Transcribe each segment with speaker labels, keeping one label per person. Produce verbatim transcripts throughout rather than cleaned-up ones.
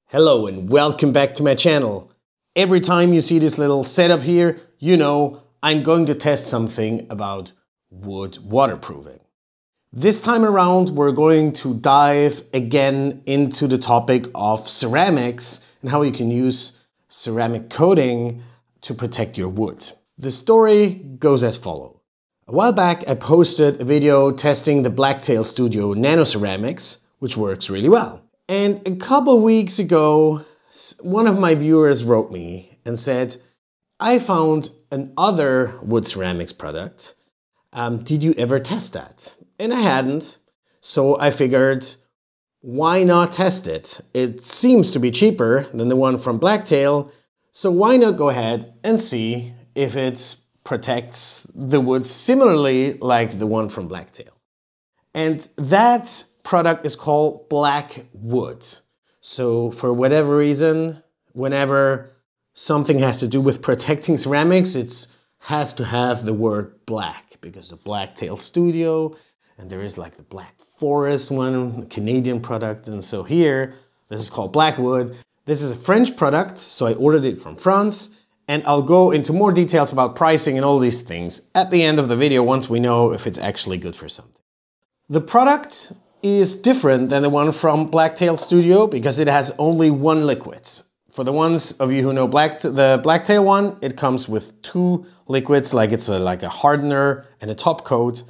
Speaker 1: Hello and welcome back to my channel. Every time you see this little setup here, you know I'm going to test something about wood waterproofing. This time around we're going to dive again into the topic of ceramics and how you can use ceramic coating to protect your wood. The story goes as follows. A while back I posted a video testing the Blacktail Studio Nano ceramics, which works really well. And a couple weeks ago, one of my viewers wrote me and said, I found another wood ceramics product. Um, did you ever test that? And I hadn't. So I figured, why not test it? It seems to be cheaper than the one from Blacktail. So why not go ahead and see if it protects the wood similarly like the one from Blacktail. And that product is called black wood. So for whatever reason, whenever something has to do with protecting ceramics, it has to have the word black, because the Blacktail Studio, and there is like the Black Forest one, a Canadian product. And so here, this is called black wood. This is a French product, so I ordered it from France. And I'll go into more details about pricing and all these things at the end of the video once we know if it's actually good for something. The product is different than the one from Blacktail Studio because it has only one liquid. For the ones of you who know Black, the Blacktail one, it comes with two liquids, like it's a, like a hardener and a top coat.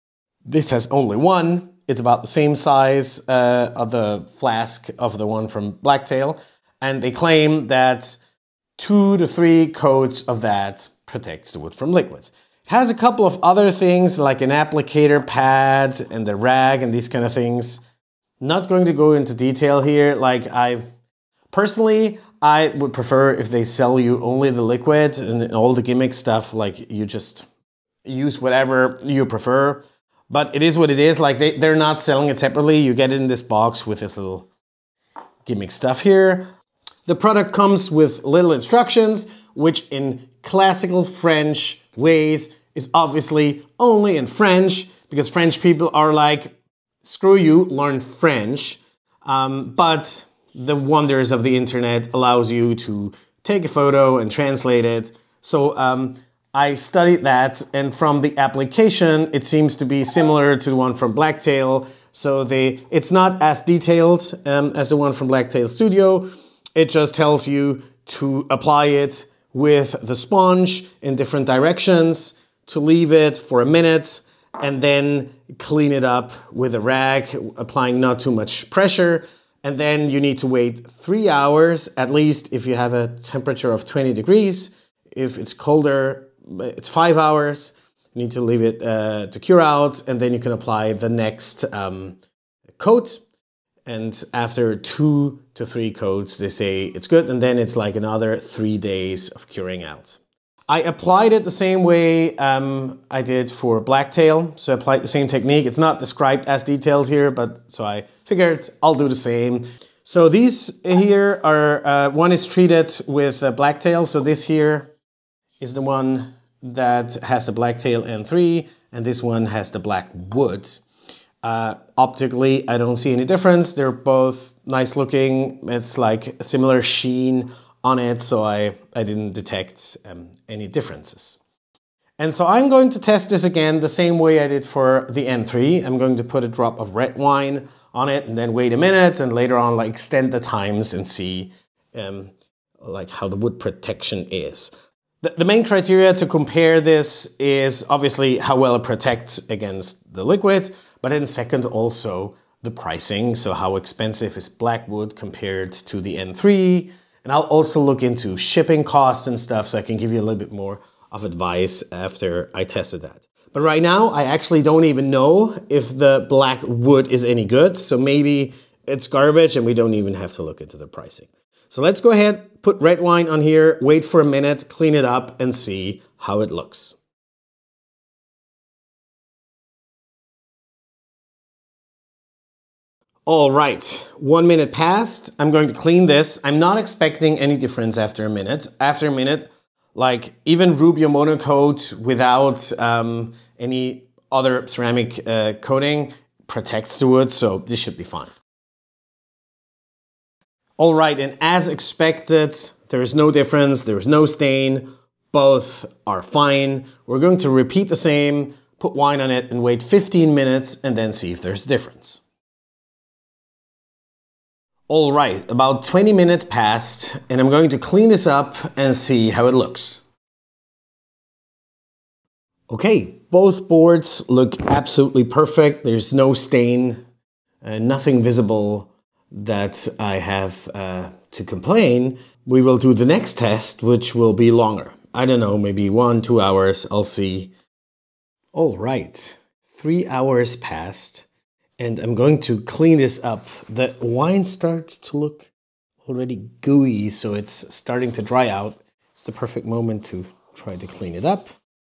Speaker 1: This has only one. It's about the same size uh, of the flask of the one from Blacktail. And they claim that two to three coats of that protects the wood from liquids. Has a couple of other things like an applicator pad and the rag and these kind of things. Not going to go into detail here. Like I, personally, I would prefer if they sell you only the liquid and all the gimmick stuff, like you just use whatever you prefer. But it is what it is. Like they, they're not selling it separately. You get it in this box with this little gimmick stuff here. The product comes with little instructions, which in classical French ways is obviously only in French, because French people are like, screw you, learn French. Um, but the wonders of the internet allows you to take a photo and translate it. So um, I studied that, and from the application, it seems to be similar to the one from Blacktail. So they, it's not as detailed um, as the one from Blacktail Studio. It just tells you to apply it with the sponge in different directions, to leave it for a minute, and then clean it up with a rag, applying not too much pressure. And then you need to wait three hours, at least if you have a temperature of twenty degrees. If it's colder, it's five hours. You need to leave it uh, to cure out, and then you can apply the next um, coat. And after two to three coats, they say it's good, and then it's like another three days of curing out. I applied it the same way um, I did for Blacktail, so I applied the same technique. It's not described as detailed here, but so I figured I'll do the same. So these here are, uh, one is treated with uh, Blacktail, so this here is the one that has the Blacktail N three, and this one has the black wood. Uh, optically, I don't see any difference. They're both nice looking. It's like a similar sheen on it, so I, I didn't detect um, any differences. And so I'm going to test this again the same way I did for the N three. I'm going to put a drop of red wine on it and then wait a minute, and later on like extend the times and see um, like how the wood protection is. The, the main criteria to compare this is obviously how well it protects against the liquid, but then second also the pricing, so how expensive is black wood compared to the N three. And I'll also look into shipping costs and stuff, so I can give you a little bit more of advice after I tested that. But right now, I actually don't even know if the black wood is any good, so maybe it's garbage and we don't even have to look into the pricing. So let's go ahead, put red wine on here, wait for a minute, clean it up, and see how it looks. All right, one minute passed. I'm going to clean this. I'm not expecting any difference after a minute. After a minute, like even Rubio Monocoat without um, any other ceramic uh, coating protects the wood, so this should be fine. All right, and as expected, there is no difference, there is no stain, both are fine. We're going to repeat the same, put wine on it and wait fifteen minutes and then see if there's a difference. All right, about twenty minutes passed and I'm going to clean this up and see how it looks. Okay, both boards look absolutely perfect. There's no stain, uh, nothing visible that I have uh, to complain. We will do the next test, which will be longer. I don't know, maybe one, two hours, I'll see. All right, three hours passed and I'm going to clean this up. The wine starts to look already gooey, so it's starting to dry out. It's the perfect moment to try to clean it up.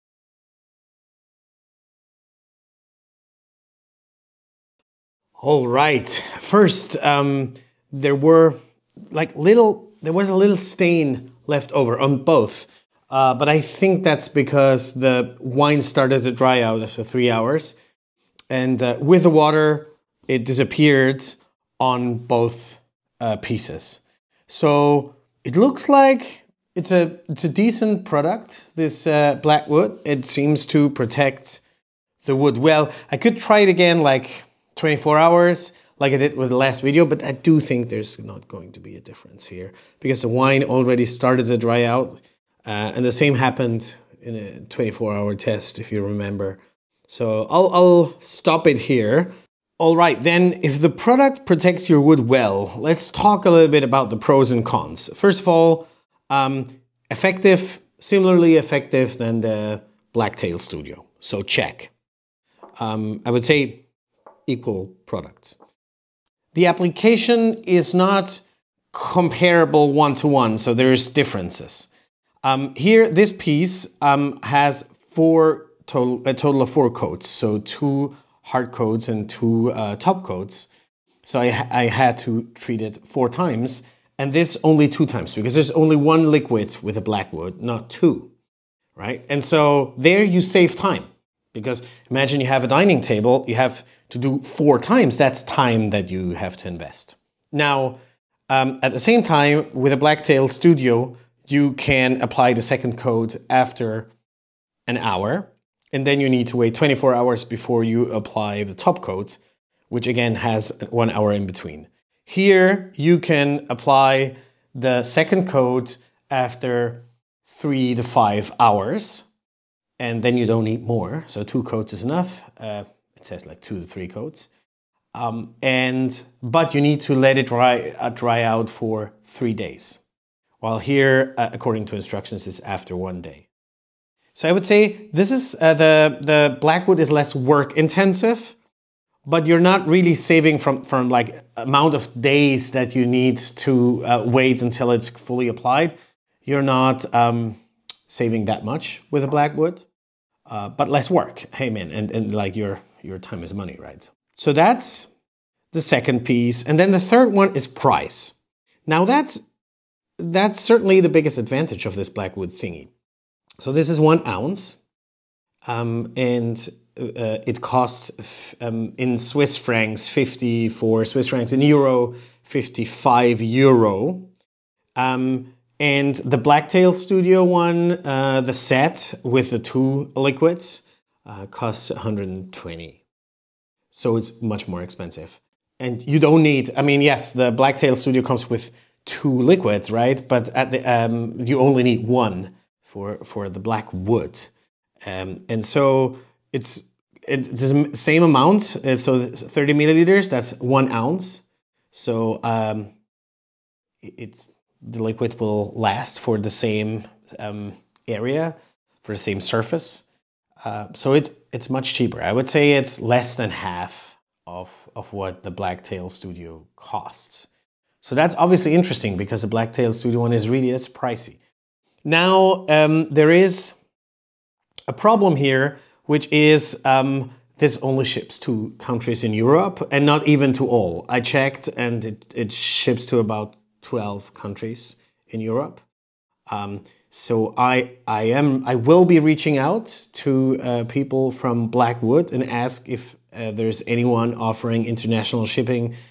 Speaker 1: All right, first, um, there were like little, there was a little stain left over on both. Uh, but I think that's because the wine started to dry out after three hours. And uh, with the water, it disappeared on both uh, pieces. So it looks like it's a, it's a decent product, this uh, black wood. It seems to protect the wood well. I could try it again like twenty-four hours, like I did with the last video, but I do think there's not going to be a difference here because the wine already started to dry out. Uh, and the same happened in a twenty-four hour test, if you remember. So I'll, I'll stop it here. All right, then if the product protects your wood well, let's talk a little bit about the pros and cons. First of all, um, effective, similarly effective than the Blacktail Studio. So check. Um, I would say equal products. The application is not comparable one-to-one, so there's differences. Um, here, this piece um, has four total, a total of four coats, so two hard coats and two uh, top coats. So I, I had to treat it four times, and this only two times because there's only one liquid with a black wood, not two, right? And so there you save time because imagine you have a dining table, you have to do four times. That's time that you have to invest. Now, um, at the same time, with a Blacktail Studio, you can apply the second coat after an hour, and then you need to wait twenty-four hours before you apply the top coat, which again has one hour in between. Here, you can apply the second coat after three to five hours, and then you don't need more. So two coats is enough. Uh, it says like two to three coats. Um, and, but you need to let it dry, uh, dry out for three days. While here, uh, according to instructions, is after one day. So I would say this is uh, the, the blackwood is less work intensive, but you're not really saving from, from like amount of days that you need to uh, wait until it's fully applied. You're not um, saving that much with a blackwood, uh, but less work. Hey man, and, and like your, your time is money, right? So that's the second piece. And then the third one is price. Now that's That's certainly the biggest advantage of this blackwood thingy. So this is one ounce, um, and uh, it costs um, in Swiss francs fifty-four Swiss francs, in euro fifty-five euro. Um, and the Blacktail Studio one, uh, the set with the two liquids, uh, costs one hundred twenty. So it's much more expensive. And you don't need, I mean, yes, the Blacktail Studio comes with two liquids, right? But at the um, you only need one for for the black wood, um, and so it's it's the same amount. So thirty milliliters, that's one ounce. So um, it's the liquid will last for the same um, area, for the same surface. Uh, so it's it's much cheaper. I would say it's less than half of of what the Blacktail Studio costs. So that's obviously interesting because the Blacktail Studio one is really, it's pricey. Now, um, there is a problem here, which is um, this only ships to countries in Europe and not even to all. I checked and it, it ships to about twelve countries in Europe. Um, so I, I, am, I will be reaching out to uh, people from Blackwood and ask if uh, there's anyone offering international shipping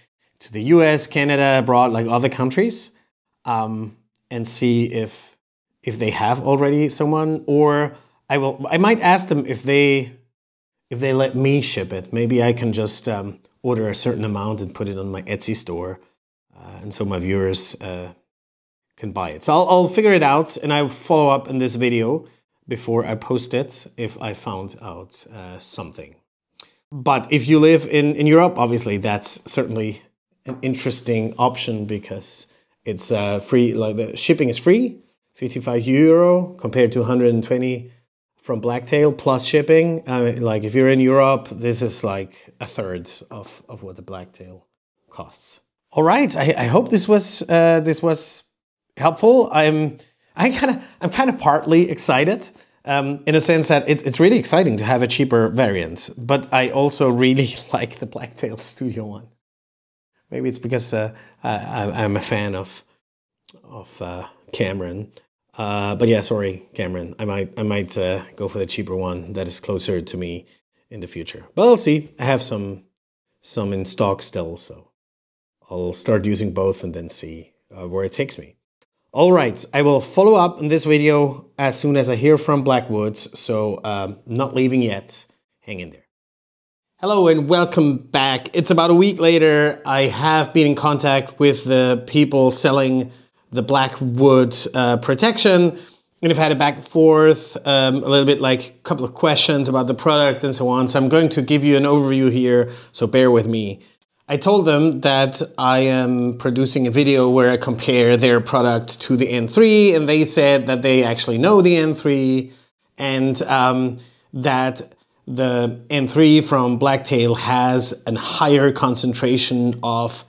Speaker 1: to the U S, Canada, abroad, like other countries, um, and see if if they have already someone, or I will. I might ask them if they if they let me ship it. Maybe I can just um, order a certain amount and put it on my Etsy store, uh, and so my viewers uh, can buy it. So I'll, I'll figure it out, and I'll follow up in this video before I post it if I found out uh, something. But if you live in, in Europe, obviously that's certainly an interesting option because it's uh, free, like the shipping is free, fifty-five euro compared to one hundred twenty from Blacktail plus shipping. Uh, like if you're in Europe, this is like a third of, of what the Blacktail costs. All right, I, I hope this was uh, this was helpful. I'm I kind of I'm kind of partly excited. Um, in a sense that it's, it's really exciting to have a cheaper variant, but I also really like the Blacktail Studio one. Maybe it's because uh, I, I'm a fan of of uh, Cameron. Uh, but yeah, sorry, Cameron. I might I might uh, go for the cheaper one that is closer to me in the future. But I'll see. I have some some in stock still, so I'll start using both and then see uh, where it takes me. All right, I will follow up in this video as soon as I hear from Blackwoods, so um, not leaving yet. Hang in there. Hello and welcome back. It's about a week later. I have been in contact with the people selling the Blackwood uh, protection, and I've had a back and forth, um, a little bit like a couple of questions about the product and so on. So I'm going to give you an overview here, so bear with me. I told them that I am producing a video where I compare their product to the N three, and they said that they actually know the N three, and um, that the N three from Blacktail has a higher concentration of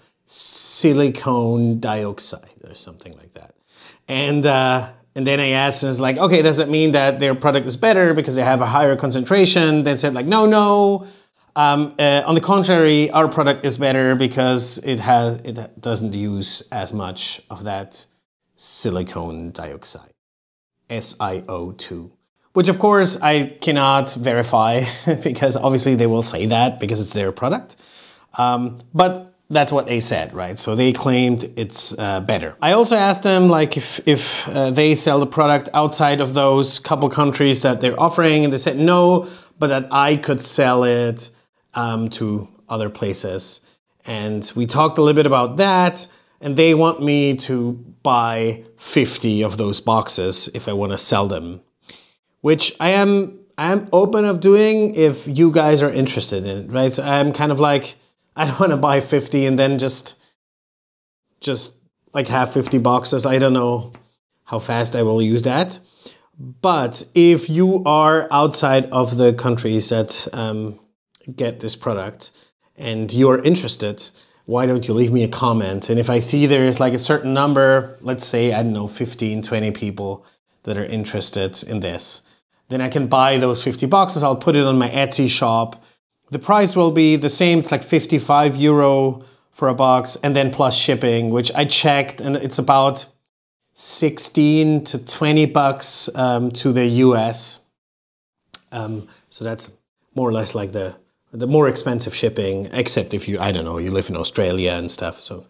Speaker 1: silicone dioxide or something like that. And uh, and then I asked, and it's like, okay, does it mean that their product is better because they have a higher concentration? They said like, no, no. Um, uh, on the contrary, our product is better because it has it doesn't use as much of that silicone dioxide, S I O two, which of course I cannot verify because obviously they will say that because it's their product. Um, but that's what they said, right? So they claimed it's uh, better. I also asked them like if, if uh, they sell the product outside of those couple countries that they're offering, and they said no, but that I could sell it Um, to other places. And we talked a little bit about that, and they want me to buy fifty of those boxes if I want to sell them, which I am I am open of doing if you guys are interested in it, right? So I'm kind of like, I don't want to buy fifty and then just just like have fifty boxes. I don't know how fast I will use that. But if you are outside of the countries that um, get this product and you're interested, why don't you leave me a comment? And if I see there's like a certain number, let's say, I don't know, fifteen, twenty people that are interested in this, then I can buy those fifty boxes. I'll put it on my Etsy shop. The price will be the same. It's like fifty-five euro for a box, and then plus shipping, which I checked, and it's about sixteen to twenty bucks um, to the U S. Um, so that's more or less like the the more expensive shipping, except if you, I don't know, you live in Australia and stuff, so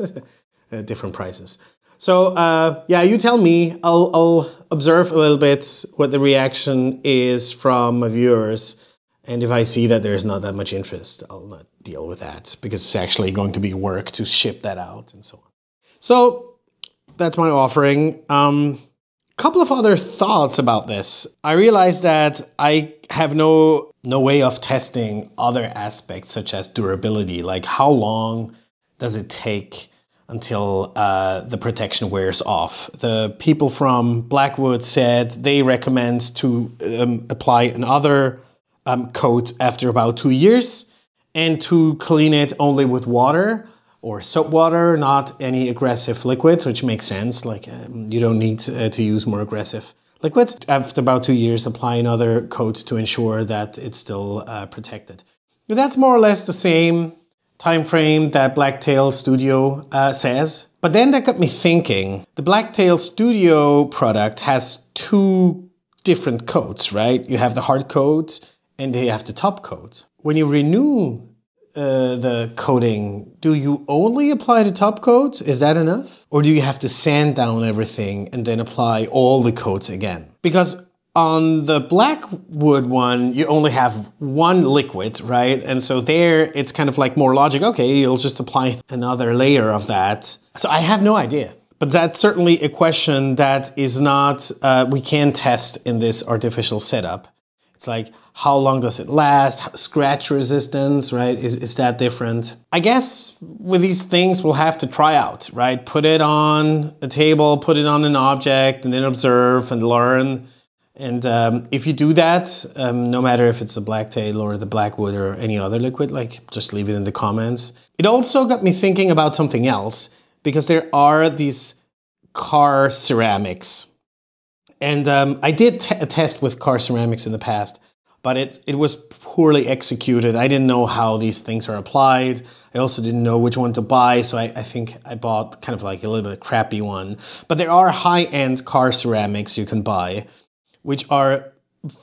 Speaker 1: uh, different prices. So uh, yeah, you tell me, I'll, I'll observe a little bit what the reaction is from my viewers, and if I see that there's not that much interest, I'll not deal with that, because it's actually going to be work to ship that out and so on. So that's my offering. Um, couple of other thoughts about this. I realized that I have no no way of testing other aspects such as durability, like how long does it take until uh, the protection wears off. The people from Blackwood said they recommend to um, apply another um, coat after about two years and to clean it only with water or soap water, not any aggressive liquids, which makes sense. Like um, you don't need to, uh, to use more aggressive liquids. After about two years, apply another coat to ensure that it's still uh, protected. But that's more or less the same time frame that Blacktail Studio uh, says. But then that got me thinking. The Blacktail Studio product has two different coats, right? You have the hard coat and you have the top coat. When you renew uh, the coating, do you only apply the top coat? Is that enough? Or do you have to sand down everything and then apply all the coats again? Because on the black wood one, you only have one liquid, right? And so there, it's kind of like more logic. Okay, you'll just apply another layer of that. So I have no idea. But that's certainly a question that is not, uh, we can test in this artificial setup. It's like, how long does it last? Scratch resistance, right? Is, is that different? I guess with these things, we'll have to try out, right? Put it on a table, put it on an object, and then observe and learn. And um, if you do that, um, no matter if it's the Blacktail or the Blackwood or any other liquid, like just leave it in the comments. It also got me thinking about something else, because there are these car ceramics. And um, I did t a test with car ceramics in the past, but it, it was poorly executed. I didn't know how these things are applied. I also didn't know which one to buy, so I, I think I bought kind of like a little bit crappy one. But there are high-end car ceramics you can buy, which are,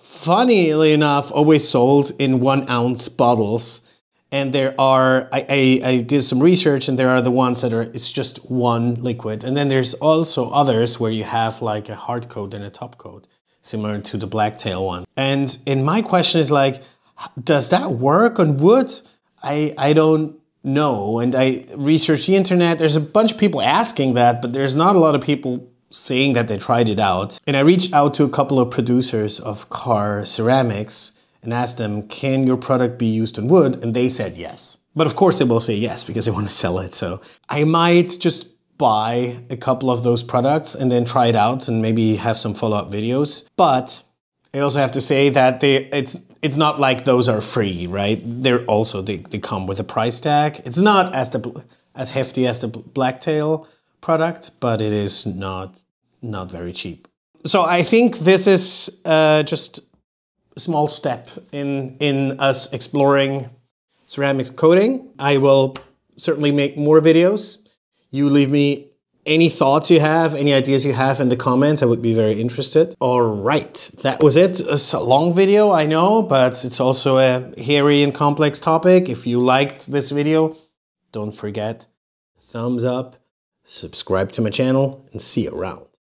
Speaker 1: funnily enough, always sold in one ounce bottles. And there are, I, I, I did some research, and there are the ones that are, it's just one liquid. And then there's also others where you have like a hard coat and a top coat, similar to the Blacktail one. And, and my question is like, does that work on wood? I, I don't know. And I researched the internet. There's a bunch of people asking that, but there's not a lot of people saying that they tried it out. And I reached out to a couple of producers of car ceramics and asked them, can your product be used on wood? And they said yes. But of course they will say yes because they want to sell it. So I might just buy a couple of those products and then try it out and maybe have some follow-up videos. But I also have to say that they, it's it's not like those are free, right? They're also, they, they come with a price tag. It's not as, the, as hefty as the Blacktail product, but it is not, not very cheap. So I think this is uh, just small step in, in us exploring ceramics coating. I will certainly make more videos. You leave me any thoughts you have, any ideas you have in the comments. I would be very interested. All right, that was it. It's a long video, I know, but it's also a hairy and complex topic. If you liked this video, don't forget, thumbs up, subscribe to my channel, and see you around.